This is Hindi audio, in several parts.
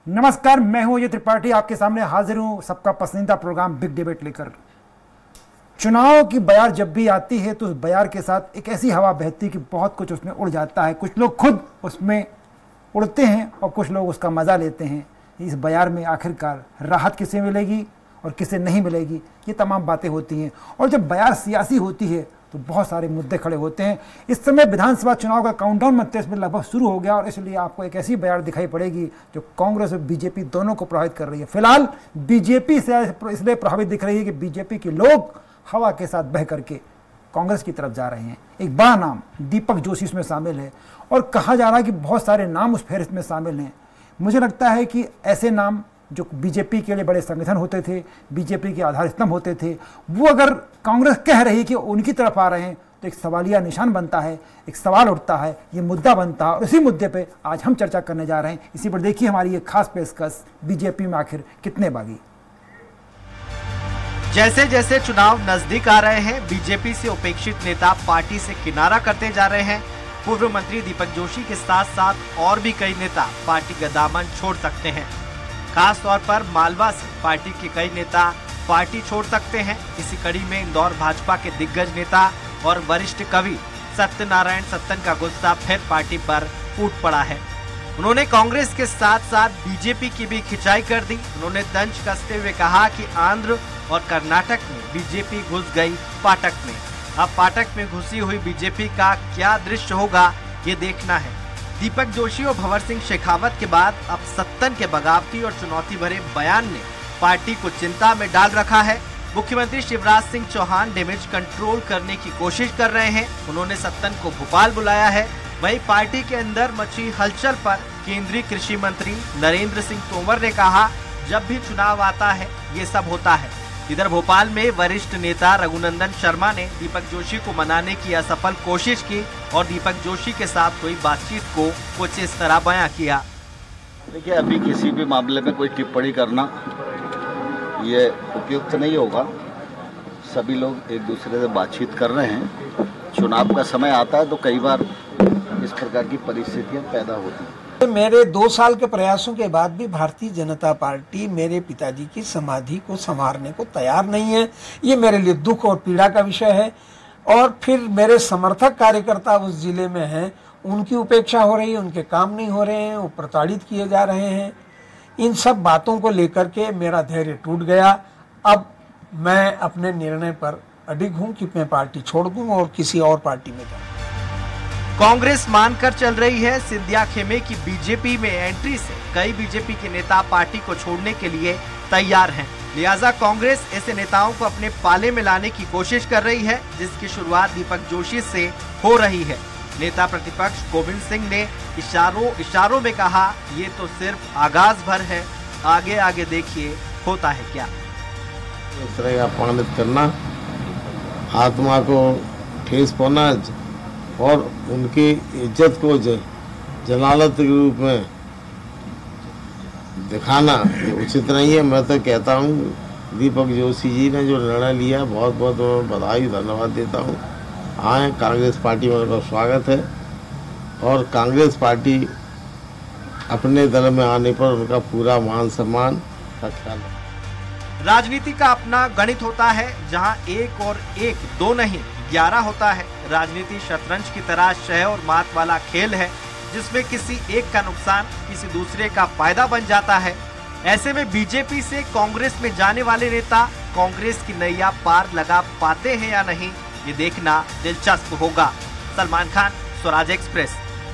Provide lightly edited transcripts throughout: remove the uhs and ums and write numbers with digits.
नमस्कार, मैं हूं अजय त्रिपाठी, आपके सामने हाजिर हूं सबका पसंदीदा प्रोग्राम बिग डिबेट लेकर। चुनाव की बयार जब भी आती है तो उस बयार के साथ एक ऐसी हवा बहती है कि बहुत कुछ उसमें उड़ जाता है। कुछ लोग खुद उसमें उड़ते हैं और कुछ लोग उसका मज़ा लेते हैं। इस बयार में आखिरकार राहत किसे मिलेगी और किसे नहीं मिलेगी, ये तमाम बातें होती हैं। और जब बयार सियासी होती है तो बहुत सारे मुद्दे खड़े होते हैं। इस समय विधानसभा चुनाव का काउंटडाउन मध्य में लगभग शुरू हो गया और इसलिए आपको एक ऐसी बयार दिखाई पड़ेगी जो कांग्रेस और बीजेपी दोनों को प्रभावित कर रही है। फिलहाल बीजेपी से इसलिए प्रभावित दिख रही है कि बीजेपी के लोग हवा के साथ बह करके कांग्रेस की तरफ जा रहे हैं। एक बड़ा नाम दीपक जोशी इसमें शामिल है और कहा जा रहा है कि बहुत सारे नाम उस फहरिस्त में शामिल हैं। मुझे लगता है कि ऐसे नाम जो बीजेपी के लिए बड़े संगठन होते थे, बीजेपी के आधार स्तंभ होते थे, वो अगर कांग्रेस कह रही कि उनकी तरफ आ रहे हैं तो एक सवालिया निशान बनता है, एक सवाल उठता है, ये मुद्दा बनता है। और इसी मुद्दे पे आज हम चर्चा करने जा रहे हैं। इसी पर देखिए हमारी ये खास पेशकश, बीजेपी में आखिर कितने बागी। जैसे जैसे चुनाव नजदीक आ रहे हैं, बीजेपी से उपेक्षित नेता पार्टी से किनारा करते जा रहे हैं। पूर्व मंत्री दीपक जोशी के साथ साथ और भी कई नेता पार्टी का दामन छोड़ सकते हैं। खास तौर पर मालवा से पार्टी के कई नेता पार्टी छोड़ सकते हैं। इसी कड़ी में इंदौर भाजपा के दिग्गज नेता और वरिष्ठ कवि सत्यनारायण सत्तन का गुस्सा फिर पार्टी पर फूट पड़ा है। उन्होंने कांग्रेस के साथ साथ बीजेपी की भी खिंचाई कर दी। उन्होंने तंज कसते हुए कहा कि आंध्र और कर्नाटक में बीजेपी घुस गई पाटक में। अब पाटक में घुसी हुई बीजेपी का क्या दृश्य होगा, ये देखना है। दीपक जोशी और भंवर सिंह शेखावत के बाद अब सत्तन के बगावती और चुनौती भरे बयान ने पार्टी को चिंता में डाल रखा है। मुख्यमंत्री शिवराज सिंह चौहान डैमेज कंट्रोल करने की कोशिश कर रहे हैं। उन्होंने सत्तन को भोपाल बुलाया है। वहीं पार्टी के अंदर मची हलचल पर केंद्रीय कृषि मंत्री नरेंद्र सिंह तोमर ने कहा, जब भी चुनाव आता है ये सब होता है। इधर भोपाल में वरिष्ठ नेता रघुनंदन शर्मा ने दीपक जोशी को मनाने की असफल कोशिश की और दीपक जोशी के साथ हुई बातचीत को कुछ इस तरह बयां किया। देखिए, अभी किसी भी मामले में कोई टिप्पणी करना ये उपयुक्त नहीं होगा। सभी लोग एक दूसरे से बातचीत कर रहे हैं। चुनाव का समय आता है तो कई बार इस प्रकार की परिस्थितियां पैदा होती हैं। मेरे 2 साल के प्रयासों के बाद भी भारतीय जनता पार्टी मेरे पिताजी की समाधि को संवारने को तैयार नहीं है। ये मेरे लिए दुख और पीड़ा का विषय है। और फिर मेरे समर्थक कार्यकर्ता उस जिले में हैं, उनकी उपेक्षा हो रही है, उनके काम नहीं हो रहे हैं, वो प्रताड़ित किए जा रहे हैं। इन सब बातों को लेकर के मेरा धैर्य टूट गया। अब मैं अपने निर्णय पर अडिग हूँ कि मैं पार्टी छोड़ दूँ और किसी और पार्टी में जाऊँ। कांग्रेस मानकर चल रही है सिंधिया खेमे की बीजेपी में एंट्री से कई बीजेपी के नेता पार्टी को छोड़ने के लिए तैयार हैं। लिहाजा कांग्रेस ऐसे नेताओं को अपने पाले में लाने की कोशिश कर रही है, जिसकी शुरुआत दीपक जोशी से हो रही है। नेता प्रतिपक्ष गोविंद सिंह ने इशारों में कहा, ये तो सिर्फ आगाज भर है, आगे आगे देखिए होता है क्या। इस तरह का अपमानित करना, आत्मा को ठेस पहुंचाना और उनकी इज्जत को जलालत के रूप में दिखाना उचित नहीं है। मैं तो कहता हूँ दीपक जोशी जी ने जो निर्णय लिया, बहुत बहुत बधाई धन्यवाद देता हूँ। आए कांग्रेस पार्टी में उनका स्वागत है और कांग्रेस पार्टी अपने दल में आने पर उनका पूरा मान सम्मान का ख्याल रखता है। राजनीति का अपना गणित होता है, जहां 1 और 1 2 नहीं 11 होता है। राजनीति शतरंज की तरह शह और मात वाला खेल है, जिसमें किसी एक का नुकसान किसी दूसरे का फायदा बन जाता है। ऐसे में बीजेपी से कांग्रेस में जाने वाले नेता कांग्रेस की नैया पार लगा पाते हैं या नहीं, ये देखना दिलचस्प होगा। सलमान खान, स्वराज एक्सप्रेस।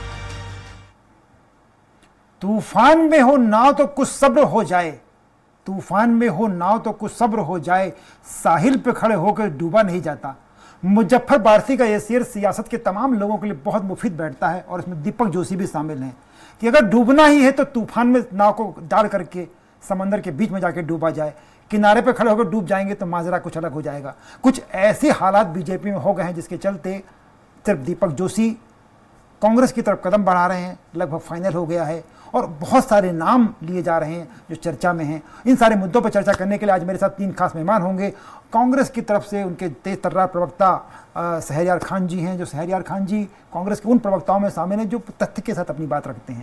तूफान में हो नाव तो कुछ सब्र हो जाए, तूफान में हो नाव तो कुछ सब्र हो जाए, साहिल पे खड़े होकर डूबा नहीं जाता। मुजफ्फर बारसी का यह शेर सियासत के तमाम लोगों के लिए बहुत मुफीद बैठता है और इसमें दीपक जोशी भी शामिल हैं कि अगर डूबना ही है तो तूफान में नाव को डाल करके समंदर के बीच में जाके डूबा जाए। किनारे पे खड़े होकर डूब जाएंगे तो माजरा कुछ अलग हो जाएगा। कुछ ऐसे हालात बीजेपी में हो गए हैं जिसके चलते सिर्फ दीपक जोशी कांग्रेस की तरफ कदम बढ़ा रहे हैं, लगभग फाइनल हो गया है और बहुत सारे नाम लिए जा रहे हैं जो चर्चा में हैं। इन सारे मुद्दों पर चर्चा करने के लिए आज मेरे साथ 3 खास मेहमान होंगे। कांग्रेस की तरफ से उनके तेज तर्रार प्रवक्ता शहरयार खान जी हैं, जो शहरयार खान जी कांग्रेस के उन प्रवक्ताओं में शामिल हैं जो तथ्य के साथ अपनी बात रखते हैं।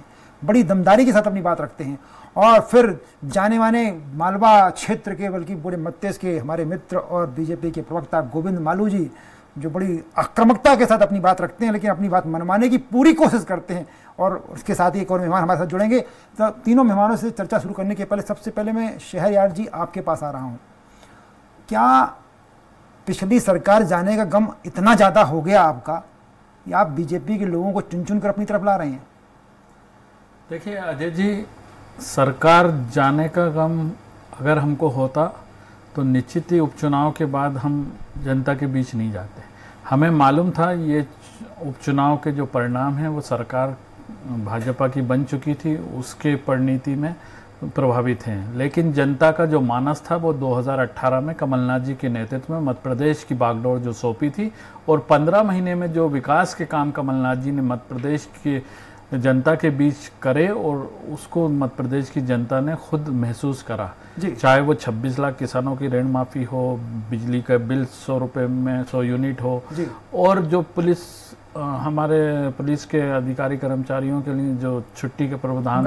बड़ी दमदारी के साथ अपनी बात रखते हैं। और फिर जाने माने मालवा क्षेत्र के, बल्कि पूरे मध्य प्रदेश के हमारे मित्र और बीजेपी के प्रवक्ता गोविंद मालू जी, जो बड़ी आक्रामकता के साथ अपनी बात रखते हैं, लेकिन अपनी बात मनवाने की पूरी कोशिश करते हैं। और उसके साथ ही एक और मेहमान हमारे साथ जुड़ेंगे। तो तीनों मेहमानों से चर्चा शुरू करने के पहले सबसे पहले मैं शहरयार जी आपके पास आ रहा हूँ। क्या पिछली सरकार जाने का गम इतना ज़्यादा हो गया आपका, या आप बीजेपी के लोगों को चुन चुन कर अपनी तरफ ला रहे हैं? देखिए अजय जी, सरकार जाने का गम अगर हमको होता तो निश्चित ही उपचुनाव के बाद हम जनता के बीच नहीं जाते। हमें मालूम था ये उपचुनाव के जो परिणाम हैं वो सरकार भाजपा की बन चुकी थी, उसके परिणति में प्रभावित हैं। लेकिन जनता का जो मानस था वो 2018 में कमलनाथ जी के नेतृत्व में मध्य प्रदेश की बागडोर जो सौंपी थी, और 15 महीने में जो विकास के काम कमलनाथ जी ने मध्य प्रदेश के जनता के बीच करे, और उसको मध्य प्रदेश की जनता ने खुद महसूस करा। चाहे वो 26 लाख किसानों की ऋण माफ़ी हो, बिजली का बिल 100 रुपये में 100 यूनिट हो, और जो हमारे पुलिस के अधिकारी कर्मचारियों के लिए जो छुट्टी का प्रावधान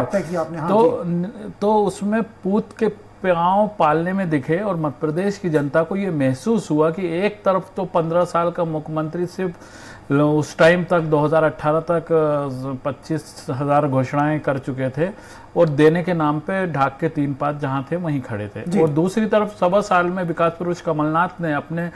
था, तो उसमें पूत के पाँव पालने में दिखे। और मध्य प्रदेश की जनता को ये महसूस हुआ कि एक तरफ तो 15 साल का मुख्यमंत्री सिर्फ उस टाइम तक 2018 तक 25,000 घोषणाएं कर चुके थे, और देने के नाम पे ढाक के 3 पात जहां थे वहीं खड़े थे। और दूसरी तरफ 1.25 साल में विकास पुरुष कमलनाथ ने अपने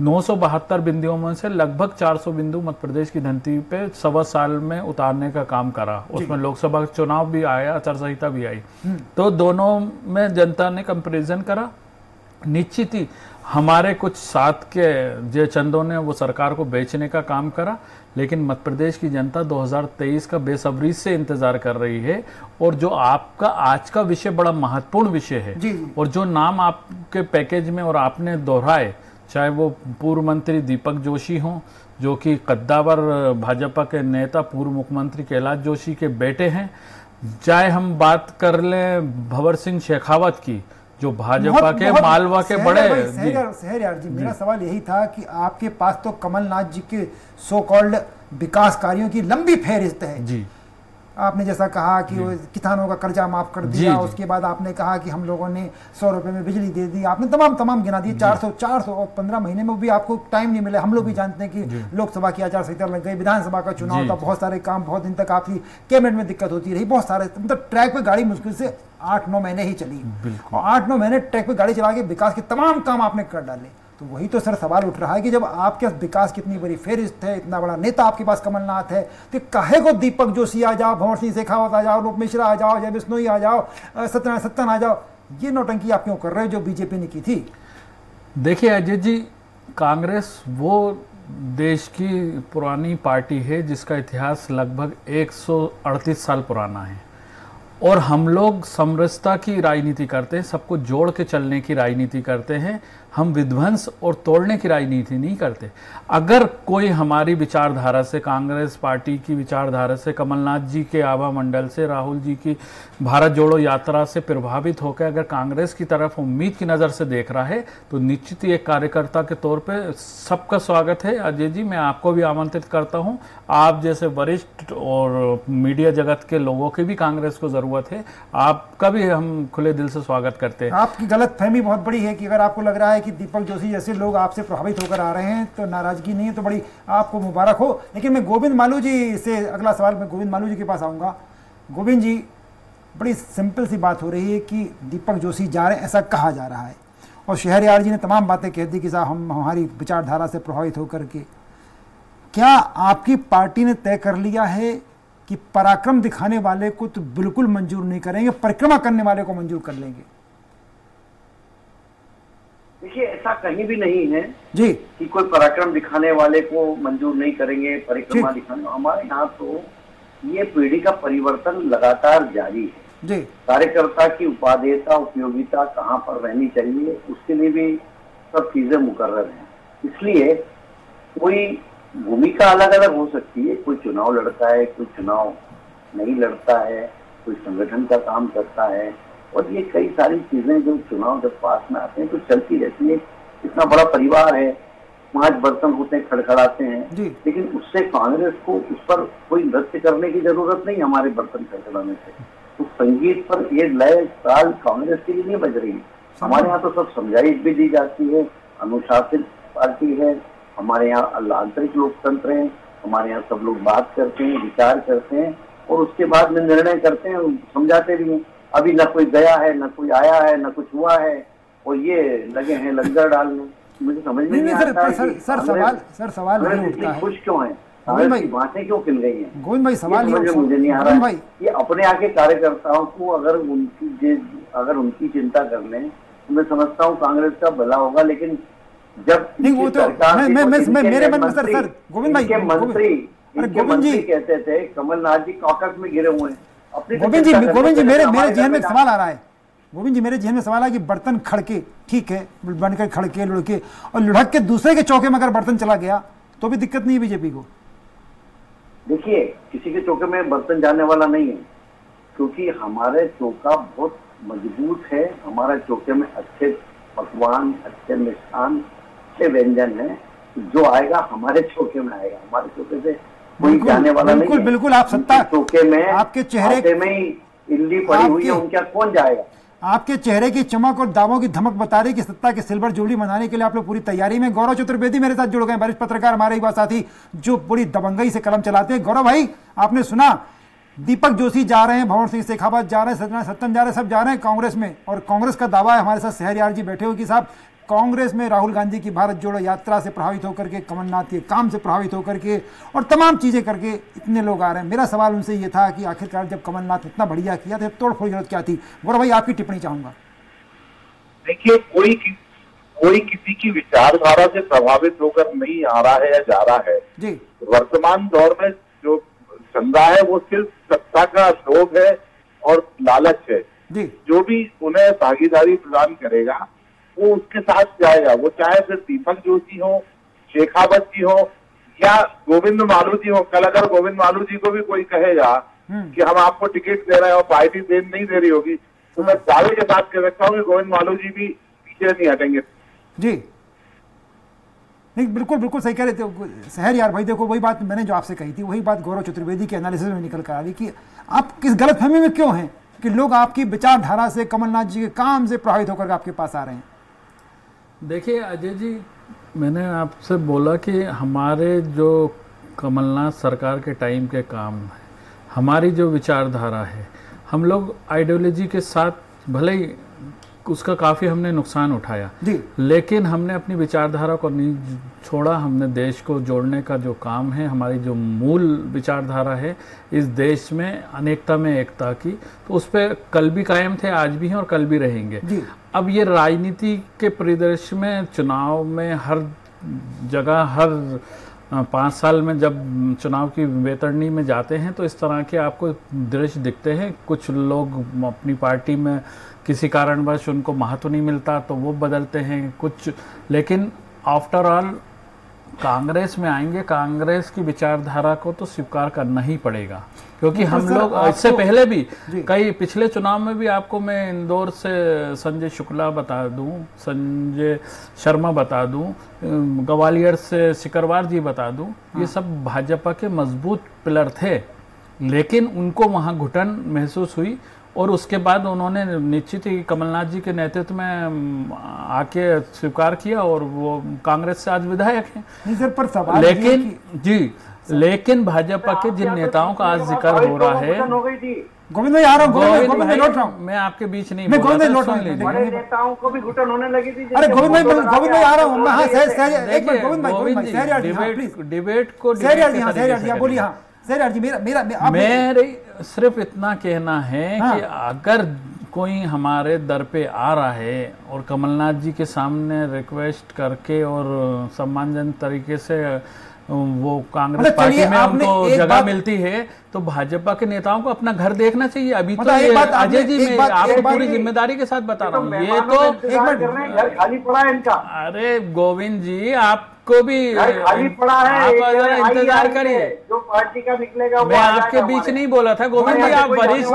972 बिंदुओं में से लगभग 400 बिंदु मध्य प्रदेश की धरती पे 1.25 साल में उतारने का काम करा। उसमें लोकसभा चुनाव भी आया, आचार संहिता भी आई, तो दोनों में जनता ने कंपैरिजन करा। निश्चित ही हमारे कुछ साथ के जय चंदों ने वो सरकार को बेचने का काम करा, लेकिन मध्य प्रदेश की जनता 2023 का बेसब्री से इंतजार कर रही है। और जो आपका आज का विषय बड़ा महत्वपूर्ण विषय है, और जो नाम आपके पैकेज में और आपने दोहराए, चाहे वो पूर्व मंत्री दीपक जोशी हों, जो कि कद्दावर भाजपा के नेता पूर्व मुख्यमंत्री कैलाश जोशी के बेटे हैं, चाहे हम बात कर लें भंवर सिंह शेखावत की, जो भाजपा के मालवा के बड़े। शहरयार जी, मेरा सवाल यही था कि आपके पास तो कमलनाथ जी के सो कॉल्ड विकास कार्यों की लंबी फहरिस्त है जी। आपने जैसा कहा कि किसानों का कर्जा माफ कर दिया, उसके बाद आपने कहा कि हम लोगों ने 100 रुपए में बिजली दे दी, आपने तमाम गिना दिए। 400 और 15 महीने में भी आपको टाइम नहीं मिला। हम लोग भी जानते हैं कि लोकसभा की आचार संहिता लग गई, विधानसभा का चुनाव था, बहुत सारे काम, बहुत दिन तक आपकी कैबिनेट में दिक्कत होती रही, बहुत सारे, मतलब ट्रैक पे गाड़ी मुश्किल से 8-9 महीने ही चली, और 8-9 महीने ट्रैक पे गाड़ी चला के विकास के तमाम काम आपने कर डाले। तो वही तो सर सवाल उठ रहा है कि जब आपके विकास की इतनी बड़ी फेहरिस्त है, इतना बड़ा नेता आपके पास कमलनाथ है, तो काहे को दीपक जोशी आ जाओ, भंवर सिंह शेखावत आ जाओ, रूप मिश्रा आ जाओ, जय बिश्नोई आ जाओ, सत्यनारायण आ जाओ, ये नौटंकी आप क्यों कर रहे हो जो बीजेपी ने की थी? देखिए अजय जी, कांग्रेस वो देश की पुरानी पार्टी है जिसका इतिहास लगभग 138 साल पुराना है, और हम लोग समरसता की राजनीति करते हैं, सबको जोड़ के चलने की राजनीति करते हैं। हम विध्वंस और तोड़ने की राजनीति नहीं करते। अगर कोई हमारी विचारधारा से, कांग्रेस पार्टी की विचारधारा से, कमलनाथ जी के आभा मंडल से, राहुल जी की भारत जोड़ो यात्रा से प्रभावित होकर अगर कांग्रेस की तरफ उम्मीद की नज़र से देख रहा है, तो निश्चित ही एक कार्यकर्ता के तौर पे सबका स्वागत है। अजय जी, मैं आपको भी आमंत्रित करता हूं, आप जैसे वरिष्ठ और मीडिया जगत के लोगों की भी कांग्रेस को ज़रूरत है, आपका भी हम खुले दिल से स्वागत करते हैं। आपकी गलतफहमी बहुत बड़ी है कि अगर आपको लग रहा है कि दीपक जोशी जैसे लोग आपसे प्रभावित होकर आ रहे हैं तो नाराजगी नहीं है, तो बड़ी आपको मुबारक हो। लेकिन मैं गोविंद मालू जी से अगला सवाल, मैं गोविंद मालू जी के पास आऊँगा। गोविंद जी, बड़ी सिंपल सी बात हो रही है कि दीपक जोशी जा रहे हैं, ऐसा कहा जा रहा है, और शहरयार जी ने तमाम बातें कह दी कि साहब हम हमारी विचारधारा से प्रभावित होकर के। क्या आपकी पार्टी ने तय कर लिया है कि पराक्रम दिखाने वाले को तो बिल्कुल मंजूर नहीं करेंगे, परिक्रमा करने वाले को मंजूर कर लेंगे? देखिए, ऐसा कहीं भी नहीं है जी कि कोई पराक्रम दिखाने वाले को मंजूर नहीं करेंगे, परिक्रमा दिखाने। हमारे यहाँ तो ये पीढ़ी का परिवर्तन लगातार जारी है जी। कार्यकर्ता की उपादेयता, उपयोगिता कहाँ पर रहनी चाहिए, उसके लिए भी सब चीजें मुकर्रर हैं। इसलिए कोई भूमिका अलग अलग हो सकती है, कोई चुनाव लड़ता है, कोई चुनाव नहीं लड़ता है, कोई संगठन का काम करता है, और ये कई सारी चीजें जो चुनाव जब पास में आते हैं तो चलती रहती है। इतना बड़ा परिवार है, पांच बर्तन होते हैं, खड़खड़ाते हैं, जी। लेकिन उससे कांग्रेस को उस पर कोई नृत्य करने की जरूरत नहीं हमारे बर्तन खड़खड़ाने से। तो संगीत पर ये लय ताल कांग्रेस के लिए नहीं बज रही। हमारे यहाँ तो सब समझाइश भी दी जाती है, अनुशासित पार्टी है, हमारे यहाँ आंतरिक लोकतंत्र है, हमारे यहाँ सब लोग बात करते हैं, विचार करते हैं और उसके बाद में निर्णय करते हैं, समझाते भी हैं। अभी न कोई गया है, न कोई आया है, न कुछ हुआ है और ये लगे हैं लंगर डालने। मुझे समझ में नहीं आता है कि सवाल ये उठता है, खुश क्यों है, कांग्रेस की बातें क्यों खिल गई हैं? गोविंद भाई सवाल ये मुझे नहीं आ रहा है कि अपने आगे कार्यकर्ताओं को अगर उनकी चिंता कर लें तो मैं समझता हूँ कांग्रेस का भला होगा। लेकिन जब नहीं वो तो मेरे मन में सर गोविंद भाई गोविंद जी कहते थे कमलनाथ जी कॉकस में गिरे हुए हैं। गोविंद जी मेरे जहन में एक सवाल आ रहा है, गोविंद जी मेरे जहन में सवाल है कि बर्तन खड़के ठीक है, बनकर खड़के लुढ़के और लुढ़क के दूसरे के चौके में अगर बर्तन चला गया तो भी दिक्कत नहीं है बीजेपी को। देखिए किसी के चौके में बर्तन जाने वाला नहीं है, क्योंकि हमारे चौका बहुत मजबूत है। हमारे चौके में अच्छे पकवान, अच्छे मिष्ठान, अच्छे व्यंजन है। जो आएगा हमारे चौके में आएगा, हमारे चौके से कोई जाने वाला नहीं है। बिल्कुल आप सत्ता चौके में आपके चेहरे में ही इल्ली पड़ी हुई है, उनका कौन जाएगा। आपके चेहरे की चमक और दावों की धमक बता रही कि सत्ता के सिल्वर जुबली मनाने के लिए आप लोग पूरी तैयारी में। गौरव चतुर्वेदी मेरे साथ जुड़ गए, वरिष्ठ पत्रकार, हमारे युवा साथी जो बड़ी दबंगई से कलम चलाते हैं। गौरव भाई आपने सुना दीपक जोशी जा रहे हैं, भंवर सिंह शेखावत जा रहे हैं, सत्यम जा रहे हैं, सब जा रहे हैं कांग्रेस में। और कांग्रेस का दावा है, हमारे साथ शहरयार जी बैठे हुए कि साहब कांग्रेस में राहुल गांधी की भारत जोड़ो यात्रा से प्रभावित होकर के, कमलनाथ के काम से प्रभावित होकर के और तमाम चीजें करके इतने लोग आ रहे हैं। मेरा सवाल उनसे ये था कि आखिरकार जब कमलनाथ इतना बढ़िया किया तो तोड़-फोड़ जरूरत क्या थी? गौरव भाई आपकी टिप्पणी चाहूंगा। देखिए कोई किसी की विचारधारा से प्रभावित होकर नहीं आ रहा है या जा रहा है जी। वर्तमान दौर में जो चल रहा है वो सिर्फ सत्ता का लोभ है और लालच है जी। जो भी उन्हें भागीदारी प्रदान करेगा वो उसके साथ जाएगा। वो चाहे फिर दीपक जोशी हो, शेखावत जी हो या गोविंद मालू जी हो। कल अगर गोविंद मालू जी को भी कोई कहेगा कि हम आपको टिकट दे रहे हैं और पार्टी नहीं दे रही होगी तो मैं दावे के साथ कह सकता हूँ कि गोविंद मालू जी भी पीछे नहीं हटेंगे जी। नहीं बिल्कुल बिल्कुल सही कह रहे थे शहरयार भाई। देखो वही बात मैंने जो आपसे कही थी, वही बात गौरव चतुर्वेदी के एनालिसिस में निकल कर आ रही कि आप किस गलतफहमी में क्यों हैं कि लोग आपकी विचारधारा से, कमलनाथ जी के काम से प्रभावित होकर आपके पास आ रहे हैं। देखिए अजय जी, मैंने आपसे बोला कि हमारे जो कमलनाथ सरकार के टाइम के काम है, हमारी जो विचारधारा है, हम लोग आइडियोलॉजी के साथ भले ही उसका काफ़ी हमने नुकसान उठाया जी, लेकिन हमने अपनी विचारधारा को नहीं छोड़ा। हमने देश को जोड़ने का जो काम है, हमारी जो मूल विचारधारा है इस देश में अनेकता में एकता की, तो उस पर कल भी कायम थे, आज भी हैं और कल भी रहेंगे जी। अब ये राजनीति के परिदृश्य में, चुनाव में हर जगह हर 5 साल में जब चुनाव की बेतरनी में जाते हैं तो इस तरह के आपको दृश्य दिखते हैं। कुछ लोग अपनी पार्टी में किसी कारणवश उनको महत्व नहीं मिलता तो वो बदलते हैं कुछ, लेकिन आफ्टर ऑल कांग्रेस में आएंगे, कांग्रेस की विचारधारा को तो स्वीकार करना ही पड़ेगा, क्योंकि हम लोग इससे पहले भी कई पिछले चुनाव में भी आपको मैं इंदौर से संजय शुक्ला बता दूं, संजय शर्मा बता दूं, ग्वालियर से सिकरवार जी बता दूं, ये सब भाजपा के मजबूत पिलर थे, लेकिन उनको वहां घुटन महसूस हुई और उसके बाद उन्होंने निश्चित ही कमलनाथ जी के नेतृत्व में आके स्वीकार किया और वो कांग्रेस से आज विधायक हैं। नहीं सर, पर सवाल लेकिन जी, लेकिन भाजपा के जिन नेताओं का आज जिक्र हो रहा है, गोविंद भाई आ रहा हूँ, गोविंद भाई लौट रहा हूँ, मैं आपके बीच नहीं, मैं गोविंद भाई लौट रहा हूँ, नेताओं को भी घुटन होने लगी थी। अरे गोविंद भाई आ रहा हूँ, हाँ एक मिनट गोविंद भाई डिबेट को बोलिए। हाँ शहरयार जी, मेरे सिर्फ इतना कहना है कि अगर कोई हमारे दर पे आ रहा है और कमलनाथ जी के सामने रिक्वेस्ट करके और सम्मानजनक तरीके से वो कांग्रेस पार्टी में उनको जगह मिलती है तो भाजपा के नेताओं को अपना घर देखना चाहिए। अभी तो अजय जी मैं आपको पूरी जिम्मेदारी के साथ बता रहा हूँ, ये तो घर खाली पड़ा है इनका। अरे गोविंद जी, आप को भी खाली पड़ा है, आप इंतजार करिए, जो पार्टी का निकलेगा। मैं आपके बीच नहीं बोला था गोविंद जी, आप वरिष्ठ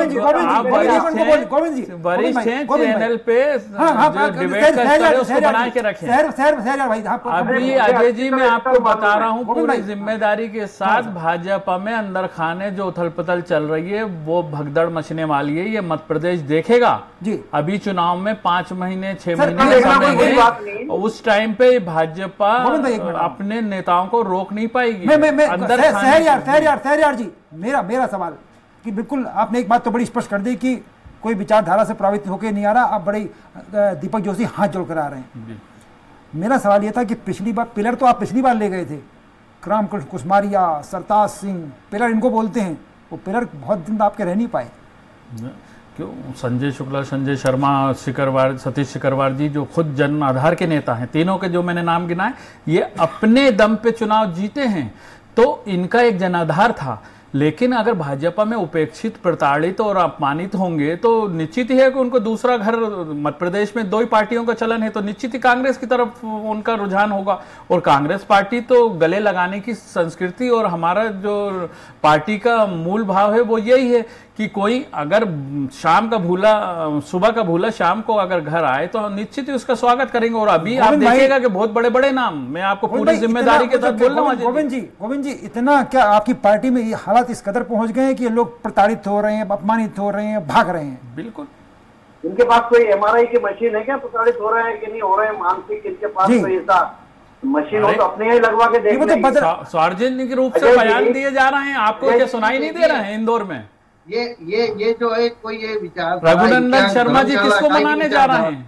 हैं चैनल पे, डिबेट का उसको बना के रखें। अभी अजय जी मैं आपको बता रहा हूँ पूरी जिम्मेदारी के साथ, भाजपा में अंदर खाने जो उथल पुथल चल रही है वो भगदड़ मचने वाली है, ये मध्य प्रदेश देखेगा जी। अभी चुनाव में 5 महीने 6 महीने समय है, उस टाइम पे भाजपा अपने नेताओं को रोक नहीं पाएगी। अंदर सहरयार जी, मेरा सवाल कि बिल्कुल आपने एक बात तो बड़ी स्पष्ट कर दी कि कोई विचारधारा से प्रभावित होकर नहीं आ रहा, आप बड़े दीपक जोशी हाथ जोड़कर आ रहे हैं। मेरा सवाल यह था कि पिछली बार पिलर तो आप पिछली बार ले गए थे, रामकृष्ण कुसमारिया, सरताज सिंह, पिलर इनको बोलते हैं, वो पिलर बहुत दिन आपके रह नहीं पाए क्यों? संजय शुक्ला, संजय शर्मा, सतीश सिकरवार जी जो खुद जन आधार के नेता हैं, तीनों के जो मैंने नाम गिनाए, ये अपने दम पे चुनाव जीते हैं, तो इनका एक जनाधार था। लेकिन अगर भाजपा में उपेक्षित, प्रताड़ित और अपमानित होंगे तो निश्चित ही है कि उनको दूसरा घर, मध्य प्रदेश में 2 ही पार्टियों का चलन है, तो निश्चित ही कांग्रेस की तरफ उनका रुझान होगा। और कांग्रेस पार्टी तो गले लगाने की संस्कृति, और हमारा जो पार्टी का मूल भाव है वो यही है कि कोई अगर शाम का भूला, सुबह का भूला शाम को अगर घर आए तो निश्चित ही उसका स्वागत करेंगे। और अभी आप देखिएगा कि बहुत बड़े बड़े नाम, मैं आपको पूरी जिम्मेदारी के साथ बोल रहा हूँ। गोविंद जी, इतना क्या आपकी पार्टी में ये हालात इस कदर पहुंच गए हैं कि लोग प्रताड़ित हो रहे हैं, अपमानित हो रहे हैं, भाग रहे हैं? बिल्कुल। इनके पास कोई MRI की मशीन है क्या, प्रताड़ित हो रहे हैं कि नहीं हो रहे हैं मानसिक? इनके पास कोई ऐसा मशीन हो तो अपने ही लगवा के देख लेंगे। सार्वजनिक रूप से बयान दिए जा रहे हैं, आपको क्या सुनाई नहीं दे रहे हैं इंदौर में? ये जो है कोई ये विचार, रघुनंदन शर्मा जी किसको मनाने जा रहे हैं?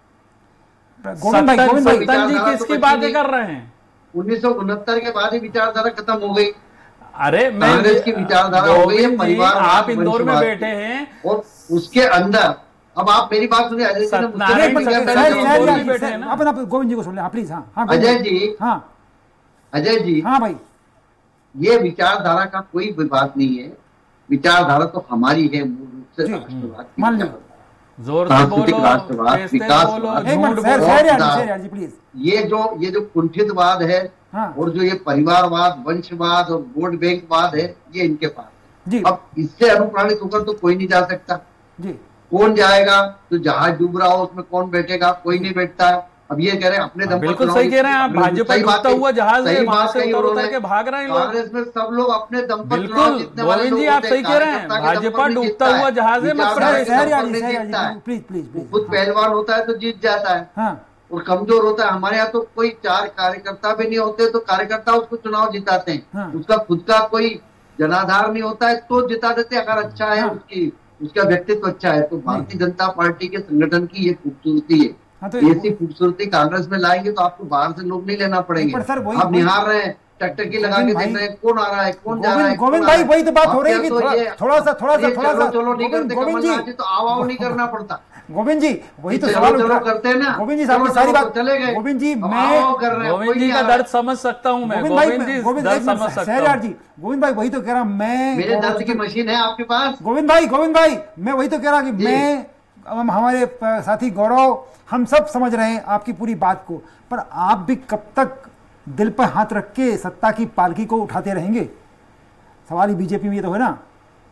सत्तन जी किसकी बातें कर रहे हैं? 1969 के बाद ही विचारधारा खत्म हो गई। अरे कांग्रेस की विचारधारा हो गई है, परिवार, आप इंदौर में बैठे हैं और उसके अंदर, अब आप मेरी बात सुनिए अजय जी, गोविंद जी को सुन ले प्लीज। हाँ अजय जी, हाँ अजय जी, हाँ भाई, ये विचारधारा का कोई विवाद नहीं है। विचारधारा तो हमारी है मूल रूप से राष्ट्रवाद की, जोर से बोलो, राष्ट्रवाद, विकासवाद। ये जो कुंठितवाद है और जो ये परिवारवाद, वंशवाद और वोट बैंकवाद है, ये इनके पास है। अब इससे अनुप्राणित होकर तो कोई नहीं जा सकता जी। कौन जाएगा? तो जहाज डूब रहा हो उसमें कौन बैठेगा? कोई नहीं बैठता है। अब ये कह रहे हैं अपने दम पर, बिल्कुल सही कह रहे हैं आप, भाजपा डूबता हुआ जहाज है, वहां से उतर के भाग रहे हैं लोग। कांग्रेस में सब लोग अपने दम पर, बिल्कुल गोविंद जी आप सही कह रहे हैं, भाजपा डूबता हुआ जहाज है, खुद पहलवान होता है तो जीत जाता है और कमजोर होता है। हमारे यहाँ तो कोई 4 कार्यकर्ता भी नहीं होते तो कार्यकर्ता उसको चुनाव जिताते हैं, उसका खुद का कोई जनाधार नहीं होता है तो जिता देते। अगर अच्छा है उसका व्यक्तित्व अच्छा है तो भारतीय जनता पार्टी के संगठन की ये खूबसूरती है। ऐसी खूबसूरती कांग्रेस में लाएंगे तो आपको बाहर से लोग नहीं लेना पड़ेंगे। आप निहार रहे हैं, टकटकी लगा के देख रहे हैं कौन आ रहा है, कौन जा रहा है। गोविंद भाई वही तो बात हो रही है कि थोड़ा सा चलो नहीं करते कमलनाथ जी तो आओ नहीं करना पड़ता। गोविंद जी वही तो सवाल करते हैं ना। गोविंद जी सामने सारी बात चले गए। गोविंद जी मैं गोविंद जी का दर्द समझ सकता हूँ मैं, गोविंद जी दर्द समझ सकता हूँ जी। गोविंद भाई वही तो कह रहा मैं, मेरे दर्द की मशीन है आपके पास। गोविंद भाई मैं वही तो कह रहा कि मैं, हमारे साथी गौरव, हम सब समझ रहे हैं आपकी पूरी बात को, पर आप भी कब तक दिल पर हाथ रख के सत्ता की पालकी को उठाते रहेंगे? सवाल ही बीजेपी में ये तो है ना।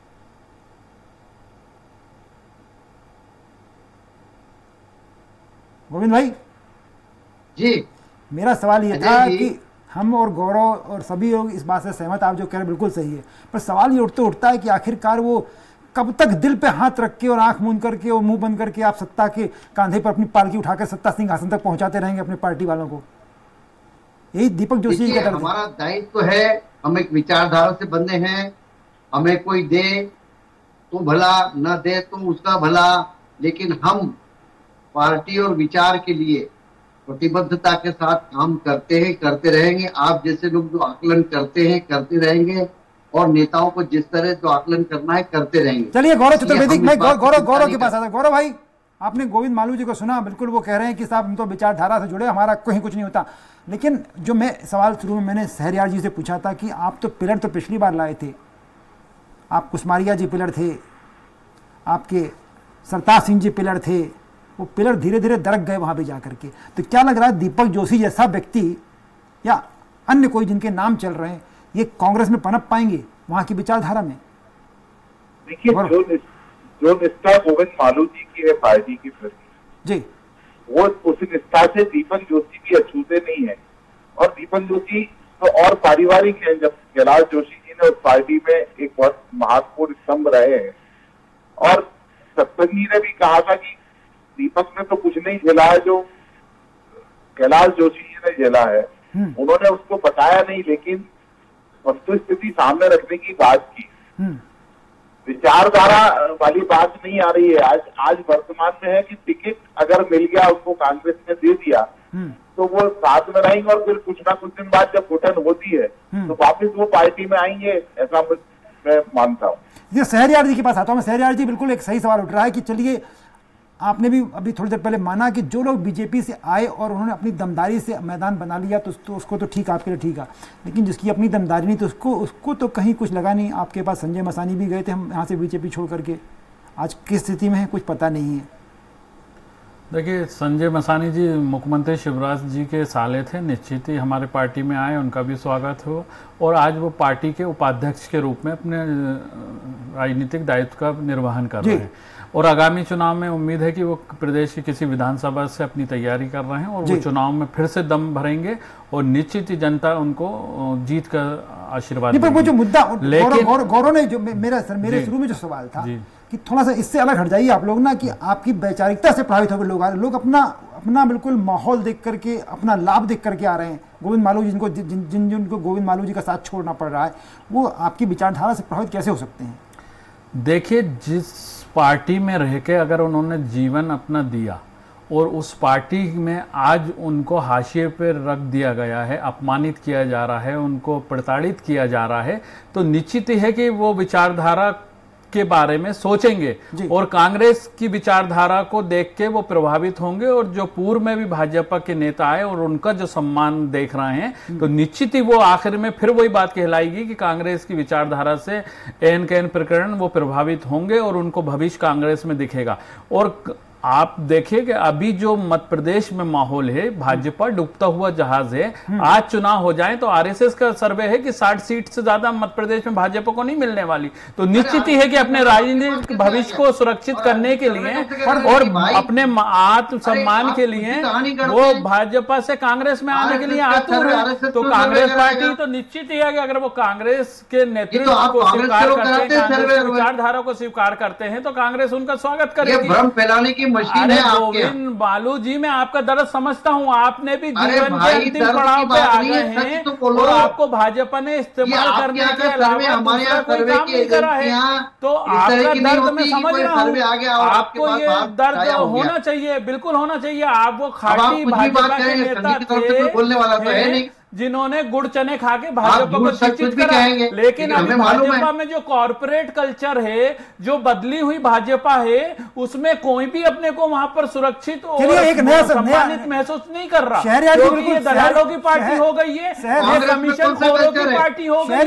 गोविंद भाई जी, मेरा सवाल ये था कि हम और गौरव और सभी लोग इस बात से सहमत, आप जो कह रहे बिल्कुल सही है, पर सवाल ये उठता है कि आखिरकार वो कब तक दिल पे हाथ रख के और आंख मूंद करके और मुंह बंद करके आप सत्ता के कांधे पर अपनी पालकी उठाकर सत्ता सिंहासन तक पहुंचाते रहेंगे अपने पार्टी वालों को? यही दीपक जोशी का दर्द। हमारा दायित्व है, हम एक विचारधारा से बंधे हैं, हमें कोई दे तो भला, न दे तो उसका भला, लेकिन हम पार्टी और विचार के लिए प्रतिबद्धता के साथ काम करते हैं, करते रहेंगे। आप जैसे लोग जो आकलन करते हैं करते रहेंगे और नेताओं को जिस तरह जो आकलन करना है करते रहेंगे। चलिए गौरव चतुर्वेदी, मैं गौरव के पास आता। गौरव भाई, आपने गोविंद मालू जी को सुना, बिल्कुल वो कह रहे हैं कि साहब हम तो विचारधारा से जुड़े, हमारा कहीं कुछ नहीं होता। लेकिन जो मैं सवाल शुरू में मैंने सहरयार जी से पूछा था कि आप तो पिलर तो पिछली बार लाए थे, आप कुसमारिया जी पिलर थे, आपके सरताज सिंह जी पिलर थे, वो पिलर धीरे धीरे दरक गए वहाँ पे जा करके। तो क्या लग रहा है दीपक जोशी जैसा व्यक्ति या अन्य कोई जिनके नाम चल रहे हैं, ये कांग्रेस में पनप पाएंगे वहां की विचारधारा में? देखिए, जो निष्ठा गोविंद मालू जी की है पार्टी के प्रति जी, वो उस निष्ठा से दीपक जोशी भी अछूते नहीं है। और दीपक जोशी तो और पारिवारिक है, जब कैलाश जोशी जी ने उस पार्टी में एक बहुत महत्वपूर्ण स्तंभ रहे हैं। और सत्संगी ने भी कहा था कि दीपक ने तो कुछ नहीं झेला है जो कैलाश जोशी जी ने झेला है, उन्होंने उसको बताया नहीं, लेकिन वस्तुस्थिति सामने रखने की बात की। विचारधारा वाली बात नहीं आ रही है। आज वर्तमान में है कि टिकट अगर मिल गया उसको, कांग्रेस ने दे दिया, तो वो साथ में रहेंगे और फिर कुछ ना कुछ दिन बाद जब घुटन होती है तो वापिस वो पार्टी में आएंगे, ऐसा मैं मानता हूँ। ये शहरयार जी के पास आता हूँ मैं। शहरयार जी, बिल्कुल एक सही सवाल उठ रहा है कि चलिए, आपने भी अभी थोड़ी देर पहले माना कि जो लोग बीजेपी से आए और उन्होंने अपनी दमदारी से मैदान बना लिया तो उसको तो ठीक, आपके लिए ठीक है, लेकिन जिसकी अपनी दमदारी नहीं तो उसको तो कहीं कुछ लगा नहीं। आपके पास संजय मसानी भी गए थे हम यहाँ से बीजेपी छोड़ करके, आज किस स्थिति में है कुछ पता नहीं है। देखिए, संजय मसानी जी मुख्यमंत्री शिवराज जी के साले थे, निश्चित ही हमारे पार्टी में आए, उनका भी स्वागत हो। और आज वो पार्टी के उपाध्यक्ष के रूप में अपने राजनीतिक दायित्व का निर्वहन कर रहे हैं और आगामी चुनाव में उम्मीद है कि वो प्रदेश की किसी विधानसभा से अपनी तैयारी कर रहे हैं और वो चुनाव में फिर से दम भरेंगे और निश्चित ही जनता उनको जीत का आशीर्वाद देगी। वो जो मुद्दा गौरव ने जो मेरे शुरू में जो सवाल था कि थोड़ा सा इससे अलग हट जाइए आप लोग ना, कि आपकी वैचारिकता से प्रभावित होकर लोग अपना बिल्कुल माहौल देख करके, अपना लाभ देख करके आ रहे हैं। गोविंद मालू जी जिनको गोविंद मालू जी का साथ छोड़ना पड़ रहा है, वो आपकी विचारधारा से प्रभावित कैसे हो सकते हैं? देखिए, जिस पार्टी में रह के अगर उन्होंने जीवन अपना दिया और उस पार्टी में आज उनको हाशिए पर रख दिया गया है, अपमानित किया जा रहा है, उनको प्रताड़ित किया जा रहा है, तो निश्चित ही है कि वो विचारधारा के बारे में सोचेंगे और कांग्रेस की विचारधारा को देख के वो प्रभावित होंगे। और जो पूर्व में भी भाजपा के नेता आए और उनका जो सम्मान देख रहे हैं, तो निश्चित ही वो आखिर में फिर वही बात कहलाएगी कि कांग्रेस की विचारधारा से एन के एन प्रकरण वो प्रभावित होंगे और उनको भविष्य कांग्रेस में दिखेगा। और आप देखिए कि अभी जो मध्य प्रदेश में माहौल है, भाजपा डूबता हुआ जहाज है। आज चुनाव हो जाए तो आरएसएस का सर्वे है कि 60 सीट से ज्यादा मध्य प्रदेश में भाजपा को नहीं मिलने वाली। तो निश्चित ही है कि अपने राजनीतिक भविष्य को सुरक्षित करने के लिए और अपने आत्म सम्मान के लिए वो भाजपा से कांग्रेस में आने के लिए आतुर है। तो कांग्रेस पार्टी तो निश्चित ही है कि अगर वो कांग्रेस के नेतृत्व को स्वीकार करते हैं, विचारधारा को स्वीकार करते हैं, तो कांग्रेस उनका स्वागत करेगी। भ्रम फैलाने की मशीन है आपके। गोविंद मालू जी, मैं आपका दर्द समझता हूँ, आपने भी जीवन के अंतिम पड़ाव पे आ गए हैं और आपको भाजपा ने इस्तेमाल करने के अलावा दूसरा कोई काम नहीं करा है। तो आपका दर्द मैं समझ रहा हूँ, आपको ये दर्द होना चाहिए, बिल्कुल होना चाहिए। आप वो खाटी भाजपा के नेता थे जिन्होंने गुड़ चने खा के भाजपा को शिक्षित करा, लेकिन अभी भाजपा में जो कॉर्पोरेट कल्चर है, जो बदली हुई भाजपा है, उसमें कोई भी अपने को वहां पर सुरक्षित और सम्मानित महसूस नहीं कर रहा, क्योंकि ये दलालों की पार्टी हो गई है, कमीशन खोरों की पार्टी हो गई है,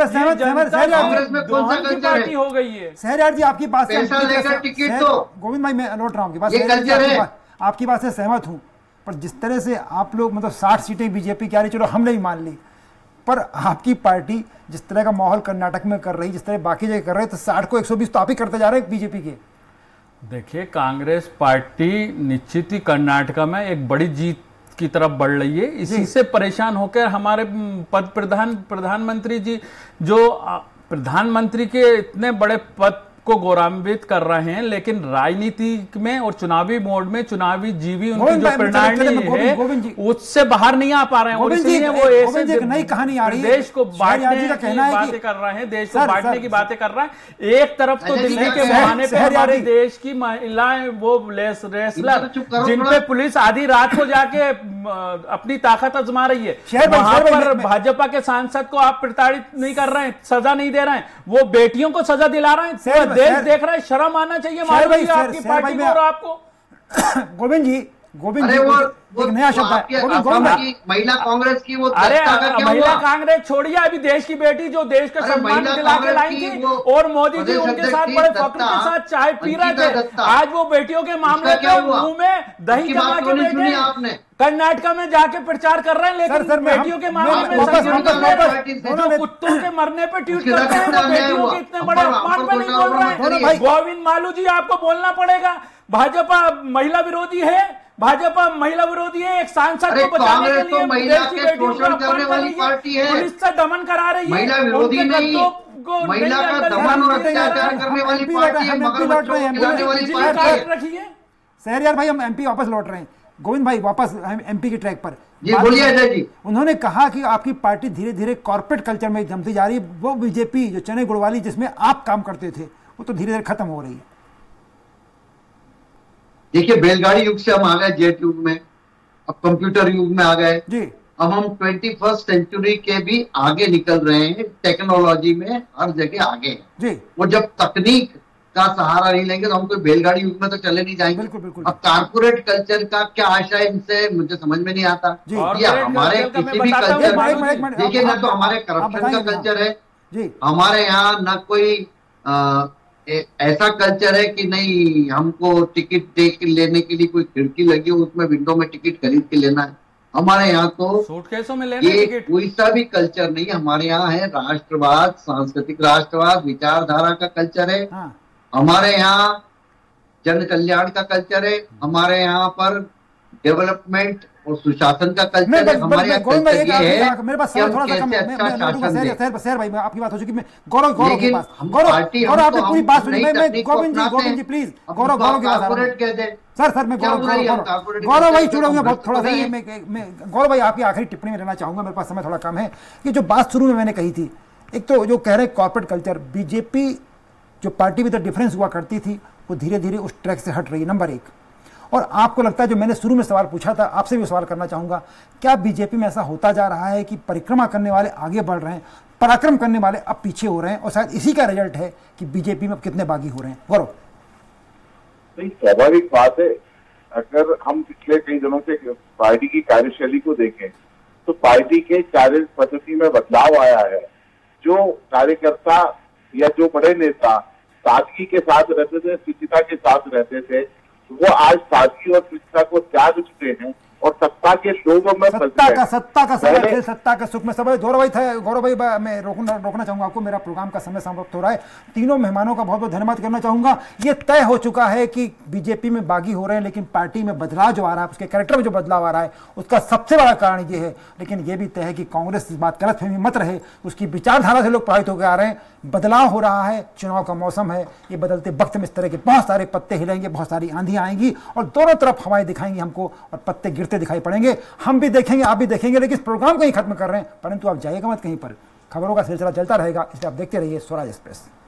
पार्टी हो गई है। शहरयार जी, आपकी बात से गोविंद भाई मैं लौट रहा हूँ, आपकी बात से सहमत हूँ, पर जिस तरह से आप लोग मतलब 60 सीटें बीजेपी की आ रही, चलो हमने भी मान ली, पर आपकी पार्टी जिस तरह का माहौल कर्नाटक में कर रही, जिस तरह बाकी जगह कर रहे हैं, तो 60 को 120 तो आप ही करते जा रहे हैं बीजेपी के। देखिए, कांग्रेस पार्टी निश्चित ही कर्नाटका में एक बड़ी जीत की तरफ बढ़ रही है। इसी से परेशान होकर हमारे प्रधानमंत्री जी, जो प्रधानमंत्री के इतने बड़े पद को गौरवान्वित कर रहे हैं, लेकिन राजनीति में और चुनावी मोड में चुनावी जीवी उनकी जो प्रणाली है उससे बाहर नहीं आ पा रहे हैं और इसलिए वो ऐसे नई कहानी आ रही है, देश को बांटने की बातें कर रहे हैं, देश को बांटने की बातें कर रहा है। एक तरफ तो दिल्ली के बहाने पे हमारे देश की महिलाएं, वो रेसलर जिन पे पुलिस आधी रात को जाके अपनी ताकत आजमा रही है, वहां पर भाजपा के सांसद को आप प्रताड़ित नहीं कर रहे हैं, सजा नहीं दे रहे हैं, वो बेटियों को सजा दिला रहे हैं। देश देख रहा है, शर्म आना चाहिए मालूम है आपकी पार्टी को और आपको। गोविंद जी, गोविंद जी एक नया शब्द है महिला कांग्रेस की वो अरे महिला कांग्रेस छोड़िए, अभी देश की बेटी जो देश का सम्मान दिला के लाई थी और मोदी जी उनके साथ बड़े फख्र के साथ चाय पी रहे थे, आज वो बेटियों के मामले पे मुंह में दही जमा के बैठे कर्नाटका में जाके प्रचार कर रहे हैं, लेकिन बेटियों के मामले में कुत्तों के मरने पे ट्वीट करते हैं, बेटियों के इतने बड़े अपमान पे नहीं बोल रहे हैं। गोविंद मालू जी आपको बोलना पड़ेगा, भाजपा महिला विरोधी है, भाजपा महिला विरोधी है, एक सांसद को बचाने के लिए महिला के शोषण करने वाली पार्टी है, पुलिस से दमन करा रही है, महिला विरोधी नहीं, महिला का दमन और अत्याचार करने वाली पार्टी है, मगरमच्छों को खिलाने वाली पार्टी है। शहरयार भाई हम एमपी वापस लौट रहे हैं, गोविंद भाई वापस एमपी की ट्रैक पर। जी बोलिए अजय जी। उन्होंने कहा कि आपकी पार्टी धीरे धीरे कॉर्पोरेट कल्चर में जमती जा रही है, वो बीजेपी जो चने गुड़ वाली जिसमें आप काम करते थे वो तो धीरे धीरे खत्म हो रही है। देखिए बैलगाड़ी युग से हम आ गए जेट युग में, अब कंप्यूटर युग में आ गए जी। अब हम 21st सेंचुरी के भी आगे निकल रहे हैं, टेक्नोलॉजी में हर जगह आगे हैं जी। वो जब तकनीक का सहारा नहीं लेंगे तो हम कोई बैलगाड़ी युग में तो चले नहीं जाएंगे। बिल्कुल बिल्कुल। अब कारपोरेट कल्चर का क्या आशा है इनसे मुझे समझ में नहीं आता। ये हमारे किसी भी कल्चर देखिए ना तो हमारे करप्शन का कल्चर है जी, हमारे यहाँ ना कोई ऐसा कल्चर है कि नहीं हमको टिकट दे के लेने के लिए कोई खिड़की लगी हो उसमें विंडो में टिकट खरीद के लेना है। हमारे यहाँ तो सूटकेसों में लेना ये कोई सा भी कल्चर नहीं, हमारे यहाँ है राष्ट्रवाद, सांस्कृतिक राष्ट्रवाद, विचारधारा का कल्चर है। हमारे यहाँ जन कल्याण का कल्चर है, हमारे यहाँ पर डेवलपमेंट और सुशासन का कल्चर है। हमारे यहाँ कल्चर ये है मेरे पास थोड़ा सा कम सर भाई आपकी बात हो चुकी, मैं गौरव के पास गौरव आपने पूरी बात सुनी, मैं गोविंद जी प्लीज गौरव के पास सर मैं गौरव भाई छोड़ूंगा बहुत थोड़ा सा, मैं गौरव भाई आपकी आखिरी टिप्पणी में रहना चाहूंगा, मेरे पास समय थोड़ा कम है। कि जो बात शुरू में मैंने कही थी, एक तो जो कह रहे कॉर्पोरेट कल्चर, बीजेपी जो पार्टी में तो डिफरेंस हुआ करती थी वो धीरे धीरे उस ट्रैक से हट रही है, नंबर एक। और आपको लगता है, जो मैंने शुरू में सवाल पूछा था आपसे भी सवाल करना चाहूंगा, क्या बीजेपी में ऐसा होता जा रहा है कि परिक्रमा करने वाले आगे बढ़ रहे हैं, पराक्रम करने वाले अब पीछे हो रहे हैं, और शायद इसी का रिजल्ट है कि बीजेपी में अब कितने बागी हो रहे हैं? गौरव नहीं, स्वाभाविक बात है। अगर हम पिछले कई दिनों से पार्टी की कार्यशैली को देखें तो पार्टी के कार्य पद्धति में बदलाव आया है। जो कार्यकर्ता या जो बड़े नेता सादगी के साथ रहते थे, शुचिता के साथ रहते थे, वो आज सादगी और शुचिता को त्याग चुके हैं और सत्ता के लोगों में सत्ता का सुख में सब। गौरव भाई मैं रोकना चाहूंगा आपको, मेरा प्रोग्राम का समय समाप्त हो रहा है। तीनों मेहमानों का बहुत बहुत धन्यवाद करना चाहूंगा। ये तय हो चुका है कि बीजेपी में बागी हो रहे हैं, लेकिन पार्टी में बदलाव जो आ रहा है, उसके कैरेक्टर में जो बदलाव आ रहा है, उसका सबसे बड़ा कारण ये है। लेकिन ये भी तय है कि कांग्रेस इस बात गलतफहमी मत रहे, उसकी विचारधारा से लोग प्रभावित होकर आ रहे हैं। बदलाव हो रहा है, चुनाव का मौसम है, ये बदलते वक्त में इस तरह के बहुत सारे पत्ते हिलेंगे, बहुत सारी आंधियां आएंगी और दोनों तरफ हवाएं दिखाएंगी हमको और पत्ते गिरते दिखाई पड़ेंगे। हम भी देखेंगे, आप भी देखेंगे, लेकिन इस प्रोग्राम को ही खत्म कर रहे हैं, परंतु आप जाइएगा मत कहीं पर। खबरों का सिलसिला चलता रहेगा, इसलिए आप देखते रहिए स्वराज एक्सप्रेस।